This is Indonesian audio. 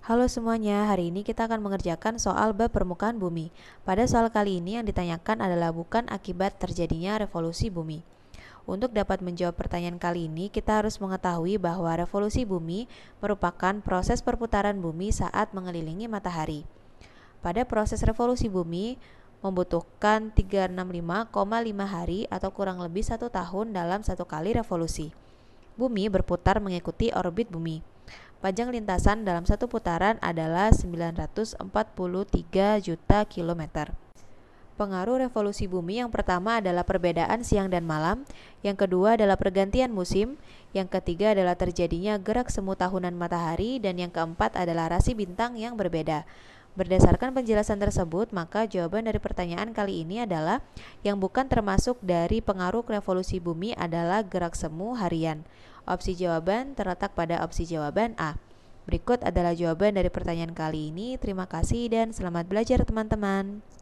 Halo semuanya, hari ini kita akan mengerjakan soal bab permukaan bumi. Pada soal kali ini yang ditanyakan adalah bukan akibat terjadinya revolusi bumi. Untuk dapat menjawab pertanyaan kali ini, kita harus mengetahui bahwa revolusi bumi merupakan proses perputaran bumi saat mengelilingi matahari. Pada proses revolusi bumi, membutuhkan 365,5 hari atau kurang lebih 1 tahun dalam satu kali revolusi. Bumi berputar mengikuti orbit bumi. Panjang lintasan dalam satu putaran adalah 943 juta kilometer. Pengaruh revolusi bumi yang pertama adalah perbedaan siang dan malam, yang kedua adalah pergantian musim, yang ketiga adalah terjadinya gerak semu tahunan matahari, dan yang keempat adalah rasi bintang yang berbeda. Berdasarkan penjelasan tersebut, maka jawaban dari pertanyaan kali ini adalah yang bukan termasuk dari pengaruh revolusi bumi adalah gerak semu harian. Opsi jawaban terletak pada opsi jawaban A. Berikut adalah jawaban dari pertanyaan kali ini. Terima kasih dan selamat belajar teman-teman.